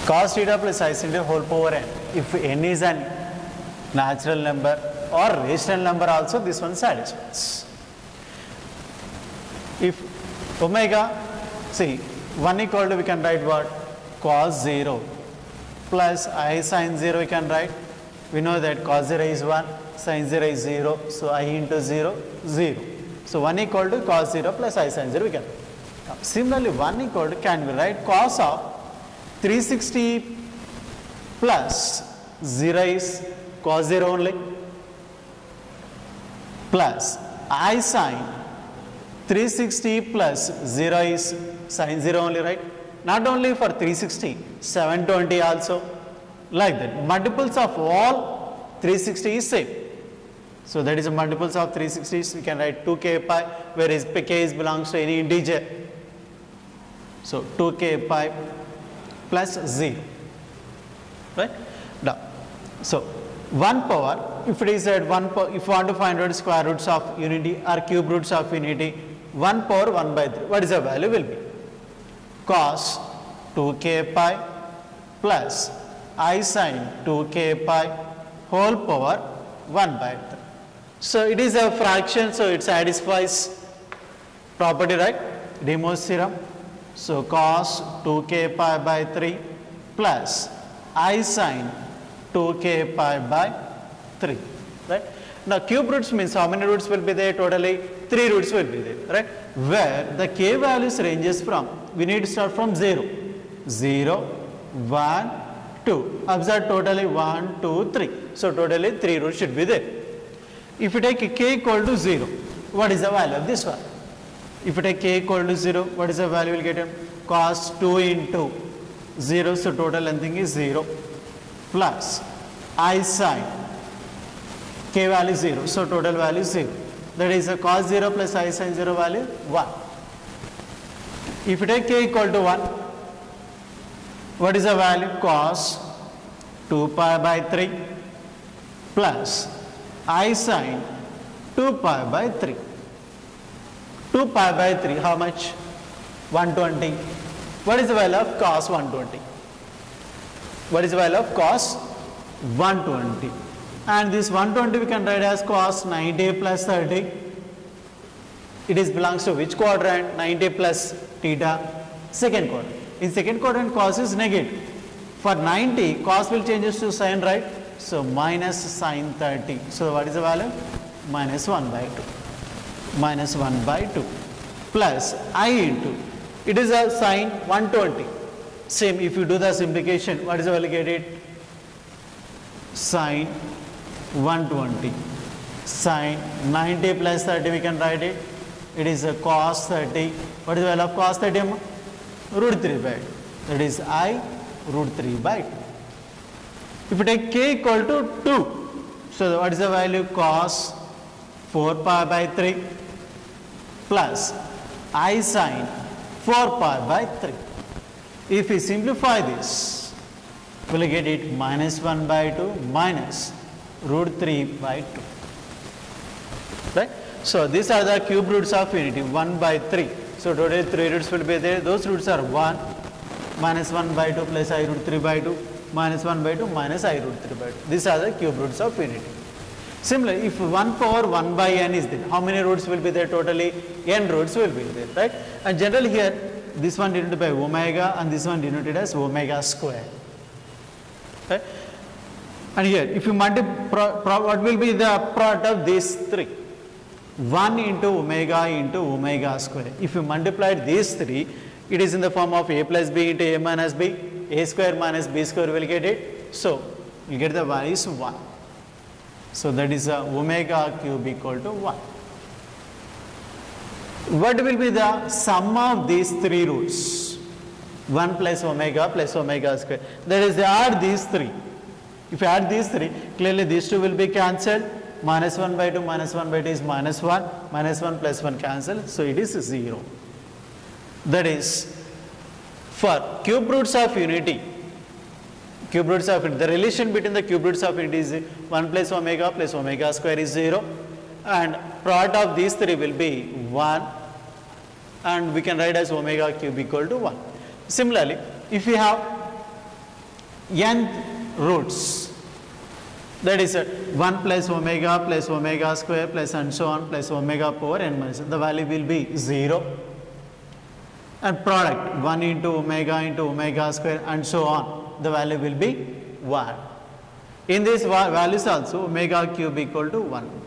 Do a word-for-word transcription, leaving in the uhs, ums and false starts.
cos theta plus I sin theta whole power n. If n is an natural number or rational number also, this one satisfies. If omega, see, one equal to, we can write what? Cos zero plus I sin zero we can write. We know that cos zero is one, sin zero is zero, so I into zero, zero. So one equal to cos zero plus I sin zero we can write. Now, similarly, one equal to, can we write cos of three sixty plus zero is cos zero only, plus I sin three sixty plus zero is sin zero only, right? Not only for three sixty, seven twenty also, like that. Multiples of all three sixty is same. So that is a multiples of three sixty, we can write two k pi, whereas k is belongs to any integer. So two k pi plus zero, right? Now, so one power, if it is at one power, if you want to find out square roots of unity or cube roots of unity, one power one by three, what is the value will be? Cos two k pi plus I sin two k pi whole power one by three. So it is a fraction, so it satisfies property, right? De Mor's theorem. So cos two k pi by three plus I sin two k pi by three, right? Now cube roots means how many roots will be there? Totally three roots will be there, right? Where the k values ranges from, we need to start from zero, zero, one, two. Observe totally one, two, three. So totally three roots should be there. If you take k equal to zero, what is the value of this one? If you take k equal to zero, what is the value we will get? Cos two into zero, so total length is zero, plus I sin k value is zero, so total value is zero. That is a cos zero plus I sin zero value one. If you take k equal to one, what is the value? Cos two pi by three plus I sin two pi by three. two pi by three, how much? one twenty. What is the value of cos one twenty? What is the value of cos one twenty? And this one twenty we can write as cos ninety plus thirty. It is belongs to which quadrant? ninety plus theta, second quadrant. In second quadrant, cos is negative. For ninety, cos will changes to sin, right? So minus sin thirty. So what is the value? Minus one by two. Minus one by two. Plus I into, it is a sin one twenty. Same, if you do the simplification, what is the value get it? Sin one twenty. Sin ninety plus thirty, we can write it. It is a cos thirty. What is the value of cos thirty? Root three by two. That is I root three by two. If you take k equal to two, so what is the value? Cos four pi by three plus I sin four pi by three. If we simplify this, we will get it minus one by two minus root three by two. Right? So these are the cube roots of unity, one by three. So total three roots will be there. Those roots are one, minus one by two plus I root three by two, minus one by two minus I root three by two. These are the cube roots of unity. Similarly, if one power one by n is there, how many roots will be there? Totally n roots will be there, right? And generally here, this one denoted by omega and this one denoted as omega square. Right? And here, if you multiply, what will be the product of these three? one into omega into omega square. If you multiply these three, it is in the form of a plus b into a minus b, a square minus b square will get it. So, you get the value is one. So, that is a omega cube equal to one. What will be the sum of these three roots? one plus omega plus omega square. That is, they add these three. If you add these three, clearly these two will be cancelled. Minus one by two minus one by two is minus one, minus one plus one cancel, so it is zero. That is, for cube roots of unity, cube roots of unity, the relation between the cube roots of unity is one plus omega plus omega square is zero, and product of these three will be one, and we can write as omega cube equal to one. Similarly, if we have nth roots. That is uh, one plus omega plus omega square plus and so on plus omega power n minus. The value will be zero. And product one into omega into omega square and so on. The value will be one. In these values also omega cube equal to one.